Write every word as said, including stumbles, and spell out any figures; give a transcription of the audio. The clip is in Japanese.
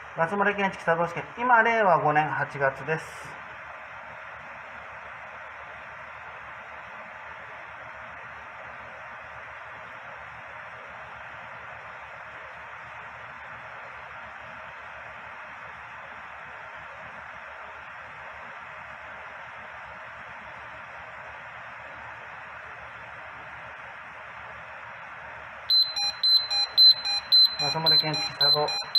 松森建築作動試験、今、れいわごねんはちがつです。松森建築作動